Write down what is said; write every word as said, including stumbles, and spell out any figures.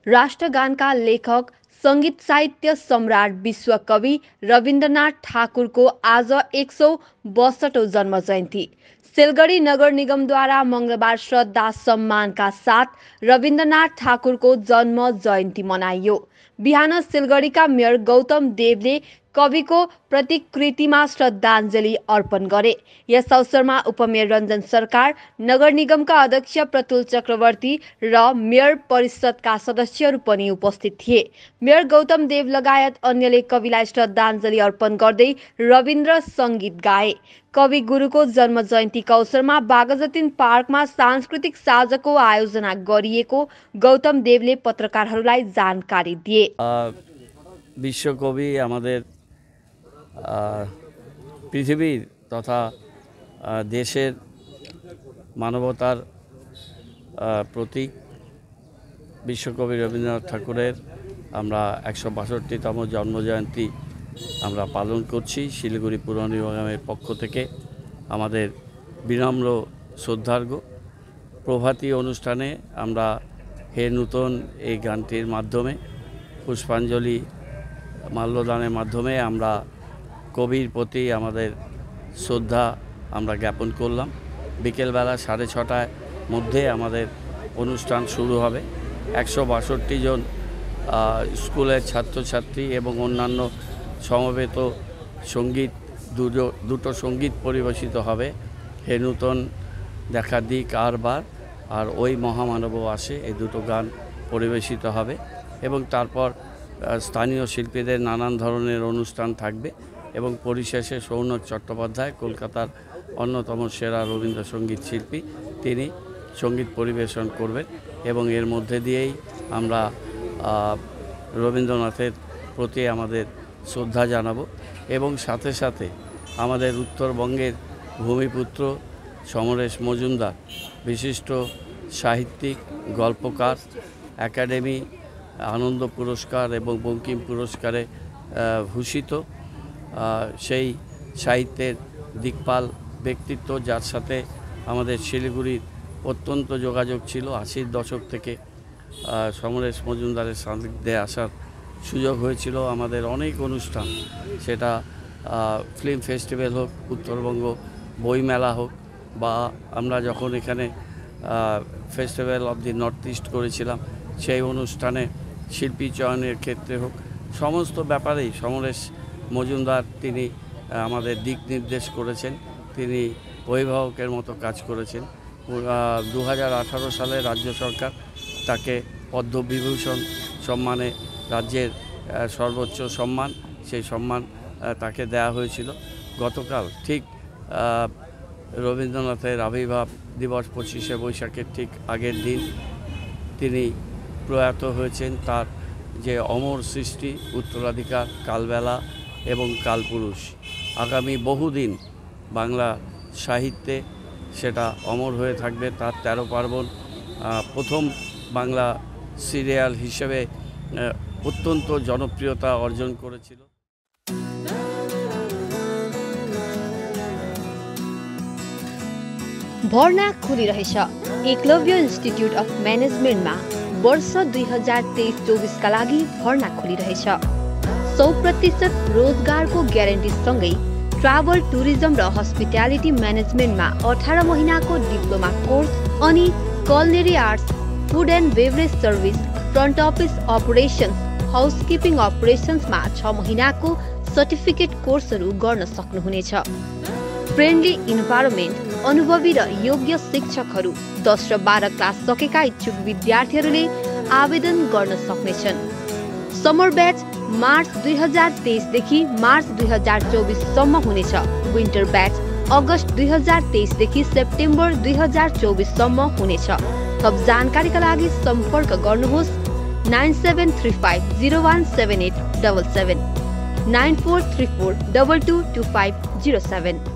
राष्ट्रगानका लेखक संगीत साहित्य सम्राट विश्वकवि रविन्द्रनाथ ठाकुरको आज एक सौ बसठौं जन्म जयन्ती सिलगढी नगर निगमद्वारा मंगलबार श्रद्धा सम्मानका साथ रविन्द्रनाथ ठाकुरको जन्म जयन्ती मनाइयो। बिहान सिलगढीका मेयर गौतम देवले कविको प्रतिकृतिमा श्रद्धाञ्जली अर्पण गरे। यस अवसरमा उपमेयर रञ्जन सरकार, नगर निगमका अध्यक्ष प्रतुल चक्रवर्ती र मेयर परिषदका सदस्यहरू पनि उपस्थित थिए। मेयर गौतम देव लगायत अन्यले कविलाई श्रद्धाञ्जली अर्पण गर्दै रविन्द्र सङ्गीत गाए। कवि गुरुको जन्म जयन्तीका अवसरमा बागजतिन पार्कमा सांस्कृतिक साँझको आयोजना गरिएको गौतम देवले पत्रकारहरूलाई जानकारी दिए। विश्वकवि আমাদের পৃথিবীর তথা দেশের মানবতার প্রতীক বিশ্বকবি রবীন্দ্রনাথ ঠাকুরের আমরা একশো বাষট্টিতম জন্মজয়ন্তী আমরা পালন করছি। শিলিগুড়ি পুর নিগমের পক্ষ থেকে আমাদের বিনম্র শ্রদ্ধার্ঘ প্রভাতী অনুষ্ঠানে আমরা হে নূতন এই গানটির মাধ্যমে পুষ্পাঞ্জলি মাল্যদানের মাধ্যমে আমরা কবির প্রতি আমাদের শ্রদ্ধা আমরা জ্ঞাপন করলাম। বিকেলবেলা সাড়ে ছটার মধ্যে আমাদের অনুষ্ঠান শুরু হবে। একশো বাষট্টি জন স্কুলের ছাত্রছাত্রী এবং অন্যান্য সমবেত সঙ্গীত দুটো দুটো সঙ্গীত পরিবেশিত হবে। হে নূতন দেখা দিক আর বার আর ওই মহামানবও আসে, এই দুটো গান পরিবেশিত হবে এবং তারপর স্থানীয় শিল্পীদের নানান ধরনের অনুষ্ঠান থাকবে এবং পরিশেষে সৌনক চট্টোপাধ্যায় কলকাতার অন্যতম সেরা রবীন্দ্রসঙ্গীত শিল্পী তিনি সঙ্গীত পরিবেশন করবেন এবং এর মধ্যে দিয়েই আমরা রবীন্দ্রনাথের প্রতি আমাদের শ্রদ্ধা জানাবো এবং সাথে সাথে আমাদের উত্তরবঙ্গের ভূমিপুত্র সমরেশ মজুমদার বিশিষ্ট সাহিত্যিক, গল্পকার, একাডেমি আনন্দ পুরস্কার এবং বঙ্কিম পুরস্কারে ভূষিত সেই সাহিত্যের দিকপাল ব্যক্তিত্ব, যার সাথে আমাদের শিলিগুড়ির অত্যন্ত যোগাযোগ ছিল। আশির দশক থেকে সমরেশ মজুমদারের সান্নিধ্যে আসার সুযোগ হয়েছিল। আমাদের অনেক অনুষ্ঠান, সেটা ফিল্ম ফেস্টিভ্যাল হোক, উত্তরবঙ্গ বইমেলা হোক, বা আমরা যখন এখানে festival of the north east করেছিলাম সেই অনুষ্ঠানে শিল্পী চয়নের ক্ষেত্রে হোক, সমস্ত ব্যাপারেই সমরেশ মজুমদার তিনি আমাদের দিক নির্দেশ করেছেন। তিনি অভিভাবকের মতো কাজ করেছেন। দু হাজার আঠারো সালে রাজ্য সরকার তাকে পদ্মবিভূষণ সম্মানে, রাজ্যের সর্বোচ্চ সম্মান, সেই সম্মান তাকে দেয়া হয়েছিল। গতকাল ঠিক রবীন্দ্রনাথের আবির্ভাব দিবস পঁচিশে বৈশাখের ঠিক আগের দিন তিনি প্রয়াত হয়েছেন। তার যে অমর সৃষ্টি, উত্তরাধিকার, কালবেলা এবং কালপুরুষ আগামী বহুদিন বাংলা সাহিত্যে সেটা অমর হয়ে থাকবে। তার তেরো পার্বণ প্রথম বাংলা সিরিয়াল হিসেবে অত্যন্ত জনপ্রিয়তা অর্জন করেছিল। भर्ना खुलिरहेछ। एकलव्य इन्स्टिट्युट अफ म्यानेजमेन्टमा वर्ष दुई हजार तेइस चौबिसका लागि भर्ना खुलिरहेछ। सौ प्रतिशत रोजगारको ग्यारेन्टीसँगै ट्राभल टुरिज्म र हस्पिटालिटी म्यानेजमेन्टमा अठार महिनाको डिप्लोमा कोर्स अनि culinary arts, food and beverage service, front office operations, housekeeping अपरेसन्समा छ महिनाको सर्टिफिकेट कोर्सहरू गर्न सक्नुहुनेछ। फ्रेन्डली इन्भाइरोमेन्ट, अनुभवी र योग्य शिक्षकहरू, दस र बाह्र क्लास सकेका इच्छुक विद्यार्थीहरूले आवेदन गर्न सक्नेछन्। समर ब्याच मार्च दुई हजार तेइसदेखि मार्च दुई हजार चौबिससम्म हुनेछ। विन्टर ब्याच अगस्त दुई हजार तेइसदेखि सेप्टेम्बर दुई हजार चौबिससम्म हुनेछ। थप जानकारीका लागि सम्पर्क गर्नुहोस् nine seven three five zero one seven eight double seven, nine four three four double two two five zero seven.